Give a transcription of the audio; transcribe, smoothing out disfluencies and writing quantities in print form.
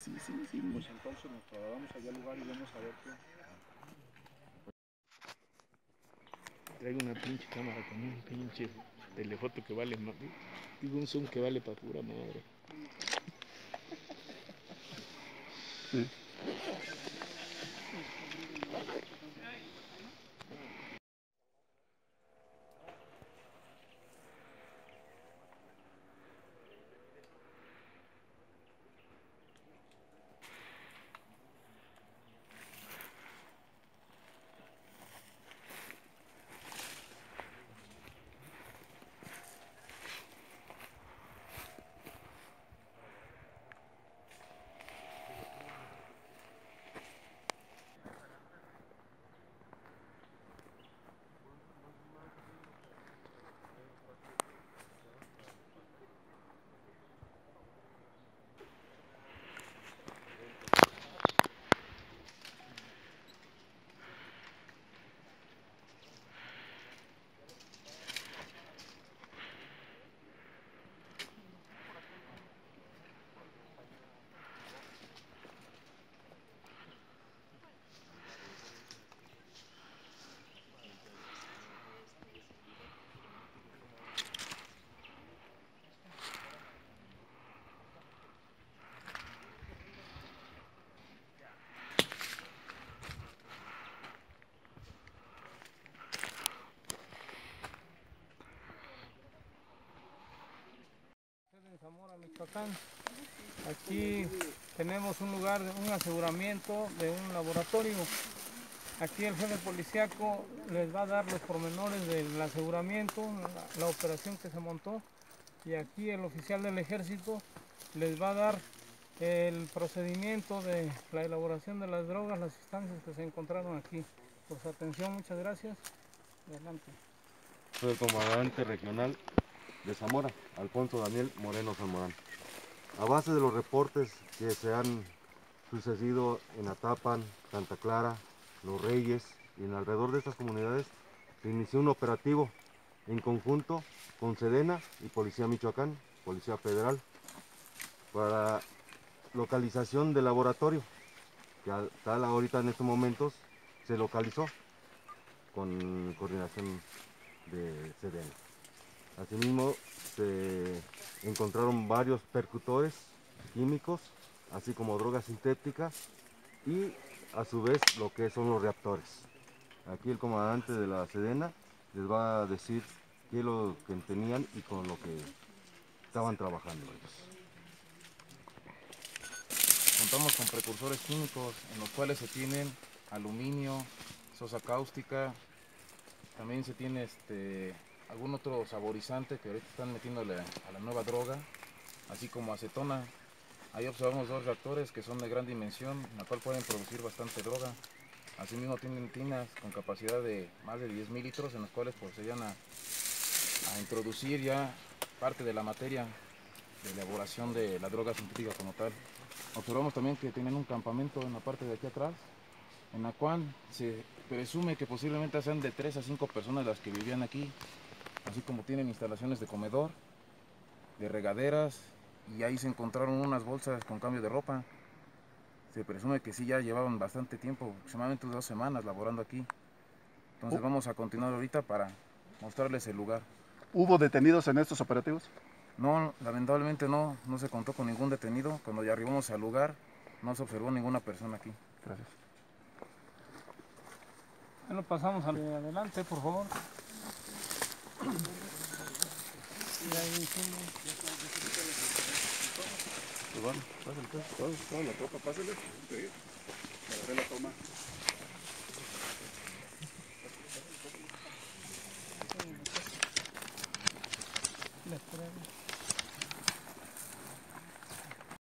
Sí. Pues entonces nos trasladamos allá al lugar y vamos a ver qué. Traigo una pinche cámara con un pinche telefoto que vale más. Digo, un zoom que vale para pura madre. Sí. En Zamora, Michoacán. Aquí tenemos un lugar, un aseguramiento de un laboratorio. Aquí el jefe policíaco les va a dar los pormenores del aseguramiento, la operación que se montó, y aquí el oficial del ejército les va a dar el procedimiento de la elaboración de las drogas, las sustancias que se encontraron aquí. Por su atención, muchas gracias. Adelante. Soy el comandante regional de Zamora, Alfonso Daniel Moreno Zamorán. A base de los reportes que se han sucedido en Atapan, Santa Clara, Los Reyes y en alrededor de estas comunidades, se inició un operativo en conjunto con Sedena y Policía Michoacán, Policía Federal, para localización del laboratorio, que tal ahorita en estos momentos se localizó con coordinación de Sedena. Asimismo, se encontraron varios percutores químicos, así como drogas sintéticas y a su vez lo que son los reactores. Aquí el comandante de la Sedena les va a decir qué es lo que tenían y con lo que estaban trabajando ellos. Contamos con precursores químicos en los cuales se tienen aluminio, sosa cáustica, también se tiene algún otro saborizante que ahorita están metiéndole a la nueva droga, así como acetona. Ahí observamos dos reactores que son de gran dimensión, en la cual pueden producir bastante droga. Asimismo tienen tinas con capacidad de más de 10.000 litros, en los cuales procederían a introducir ya parte de la materia de elaboración de la droga sintética como tal. Observamos también que tienen un campamento en la parte de aquí atrás, en la cual se presume que posiblemente sean de 3 a 5 personas las que vivían aquí, así como tienen instalaciones de comedor, de regaderas, y ahí se encontraron unas bolsas con cambio de ropa. Se presume que sí ya llevaban bastante tiempo, aproximadamente 2 semanas laborando aquí. Entonces vamos a continuar ahorita para mostrarles el lugar. ¿Hubo detenidos en estos operativos? No, lamentablemente no se contó con ningún detenido. Cuando ya arribamos al lugar, no se observó ninguna persona aquí. Gracias. Bueno, pasamos adelante, por favor. Y ahí, Pues bueno, pásale, toda la tropa, pásale. Sí, para hacer la toma.